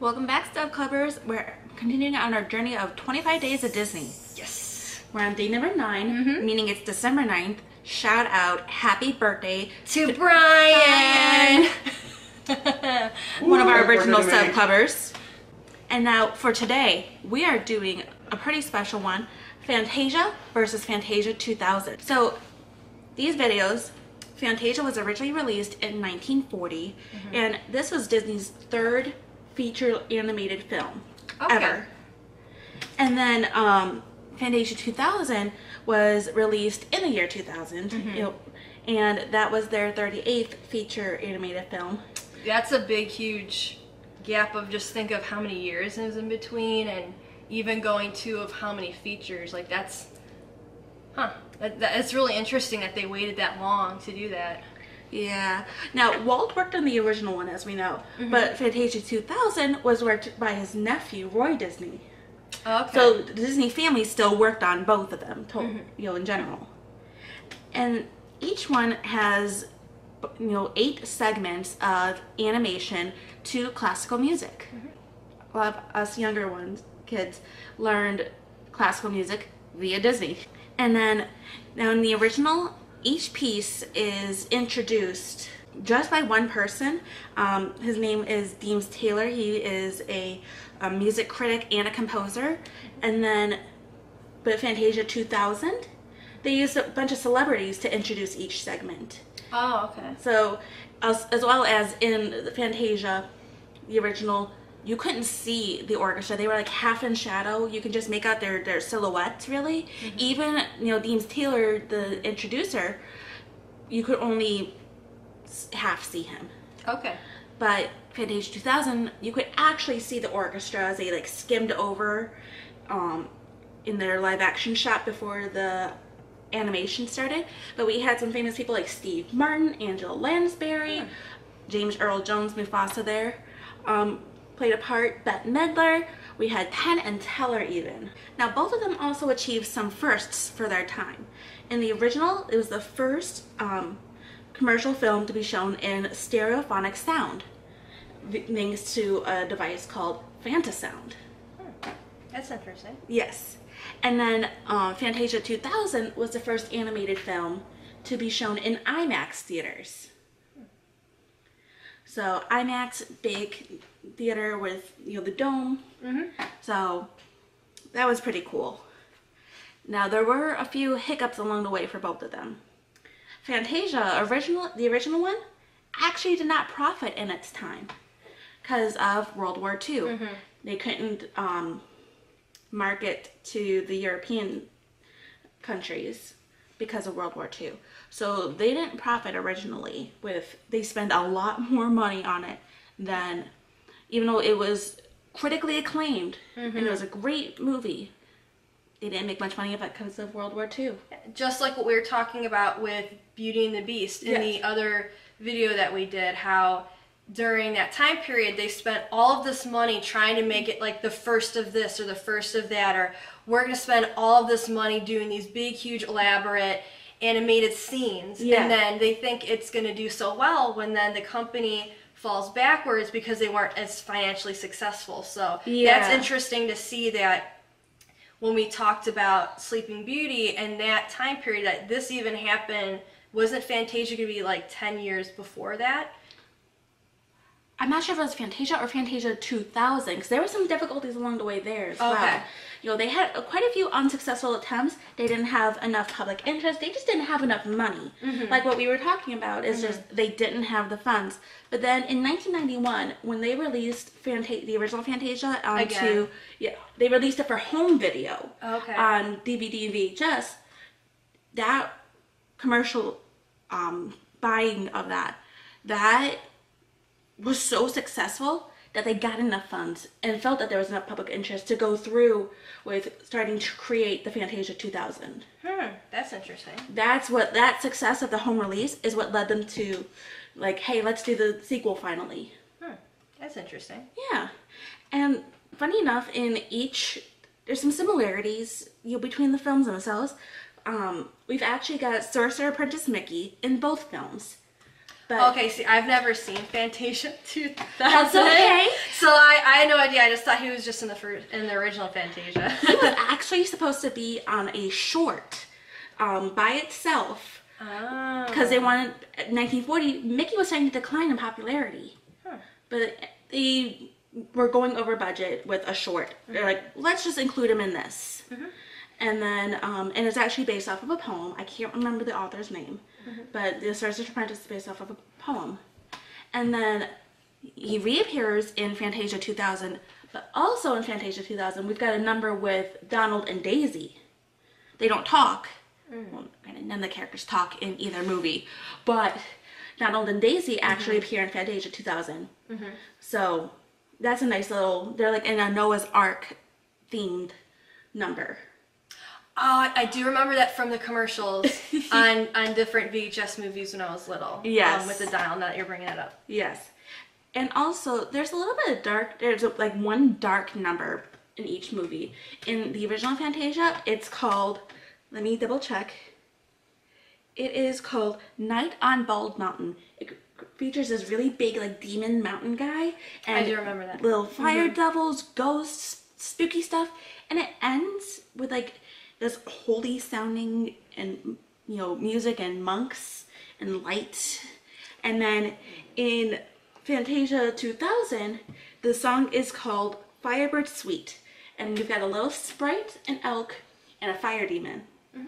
Welcome back, Stub Clubbers. We're continuing on our journey of 25 days of Disney. Yes. We're on day number 9, meaning it's December 9th. Shout out, happy birthday to Brian! One of our original Stub Clubbers. And now for today, we are doing a pretty special one, Fantasia versus Fantasia 2000. So these videos, Fantasia was originally released in 1940, and this was Disney's third feature animated film ever. And then Fantasia 2000 was released in the year 2000, and that was their 38th feature animated film. That's a big, huge gap of just think of how many years is in between, and even going to of how many features. Like that's, it's really interesting that they waited that long to do that. Yeah. Now, Walt worked on the original one, as we know, but Fantasia 2000 was worked by his nephew, Roy Disney. Okay. So the Disney family still worked on both of them, in general. And each one has, 8 segments of animation to classical music. A lot of us younger kids learned classical music via Disney. And then, now in the original, each piece is introduced just by one person. His name is Deems Taylor. He is a music critic and a composer. And then, but Fantasia 2000, they used a bunch of celebrities to introduce each segment. Oh, okay. So, as well as in the Fantasia, the original, you couldn't see the orchestra. They were like half in shadow. You could just make out their silhouettes, really. Even, Deems Taylor, the introducer, you could only half see him. Okay. But Fantasia 2000, you could actually see the orchestra as they skimmed over in their live action shot before the animation started. But we had some famous people like Steve Martin, Angela Lansbury, James Earl Jones, Mufasa there. Played a part, Bette Midler, we had Penn and Teller even. Now both of them also achieved some firsts for their time. In the original, it was the first commercial film to be shown in stereophonic sound, thanks to a device called Fantasound. That's interesting. Yes. And then Fantasia 2000 was the first animated film to be shown in IMAX theaters. So IMAX, big theater with the dome. So that was pretty cool. Now there were a few hiccups along the way for both of them. Fantasia, the original one, actually did not profit in its time because of World War II. They couldn't market to the European countries because of World War II. So they didn't profit originally. They spent a lot more money on it than, even though it was critically acclaimed and it was a great movie, they didn't make much money of it because of World War II. Just like what we were talking about with Beauty and the Beast in the other video that we did, how during that time period they spent all of this money trying to make it like the first of this or the first of that, or we're going to spend all of this money doing these big, huge, elaborate animated scenes, and then they think it's going to do so well when then the company falls backwards because they weren't as financially successful. So that's interesting to see that when we talked about Sleeping Beauty and that time period, that this even happened. Wasn't Fantasia going to be like 10 years before that? I'm not sure if it was Fantasia or Fantasia 2000, because there were some difficulties along the way there as well. They had quite a few unsuccessful attempts. They didn't have enough public interest. They just didn't have enough money. Like what we were talking about is just they didn't have the funds. But then in 1991, when they released the original Fantasia onto, they released it for home video on DVD and VHS. That commercial buying of that was so successful that they got enough funds and felt that there was enough public interest to go through with starting to create the Fantasia 2000. That's interesting. That success of the home release is what led them to, hey, let's do the sequel finally. That's interesting. Yeah. And funny enough, there's some similarities, between the films themselves. We've actually got Sorcerer Apprentice Mickey in both films. But okay, see, I've never seen Fantasia 2000. That's okay. So I had no idea. I just thought he was just in the original Fantasia. He was actually supposed to be on a short by itself. Oh. Because they wanted, 1940, Mickey was starting to decline in popularity. Huh. But they were going over budget with a short. They're like, let's just include him in this. And then, and it's actually based off of a poem. I can't remember the author's name. But The Sorcerer's Apprentice is based off of a poem. And then he reappears in Fantasia 2000. But also in Fantasia 2000, we've got a number with Donald and Daisy. They don't talk. Well, none of the characters talk in either movie. But Donald and Daisy actually appear in Fantasia 2000. So that's a nice little, they're like in a Noah's Ark themed number. Oh, I do remember that from the commercials on different VHS movies when I was little. Yes. With the dial, now that you're bringing it up. Yes. And also, there's a little bit of dark, there's like one dark number in each movie. In the original Fantasia, it's called, let me double check. It is called Night on Bald Mountain. It features this really big like demon mountain guy. And I do remember that. Little fire devils, ghosts, spooky stuff. And it ends with like this holy sounding and, you know, music and monks and light. And then in Fantasia 2000, the song is called Firebird Suite. And you've got a little sprite, an elk, and a fire demon.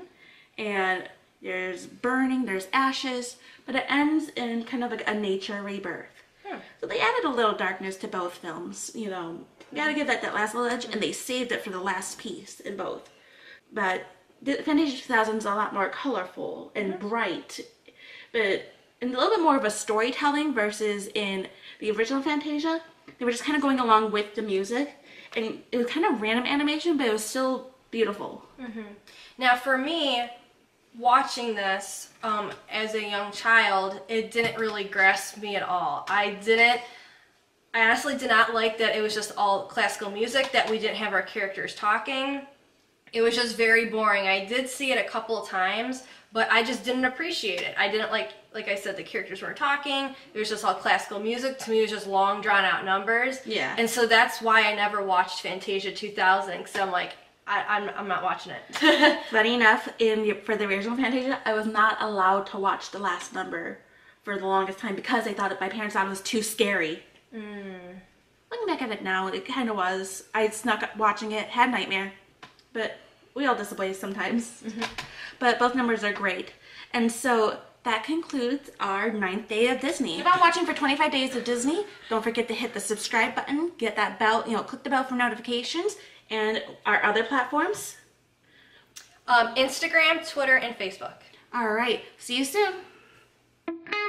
And there's burning, there's ashes, but it ends in kind of like a nature rebirth. So they added a little darkness to both films, you know. You gotta give that last little edge, and they saved it for the last piece in both. But the Fantasia 2000 is a lot more colorful and bright, but and a little bit more of a storytelling versus in the original Fantasia. They were just kind of going along with the music, and it was kind of random animation, but it was still beautiful. Now, for me, watching this as a young child, it didn't really grasp me at all. I honestly did not like that it was just all classical music, that we didn't have our characters talking. It was just very boring. I did see it a couple of times, but I just didn't appreciate it. I didn't like I said, the characters weren't talking. It was just all classical music. To me, it was just long, drawn-out numbers. Yeah. And so that's why I never watched Fantasia 2000, because I'm like, I'm not watching it. Funny enough, for the original Fantasia, I was not allowed to watch the last number for the longest time because my parents thought it was too scary. Looking back at it now, it kind of was. I snuck up watching it, had a nightmare, but we all disappoint sometimes. But both numbers are great. And so that concludes our 9th day of Disney. Keep on watching for 25 days of Disney. Don't forget to hit the subscribe button, get that bell, click the bell for notifications, and our other platforms. Instagram, Twitter, and Facebook. All right. See you soon.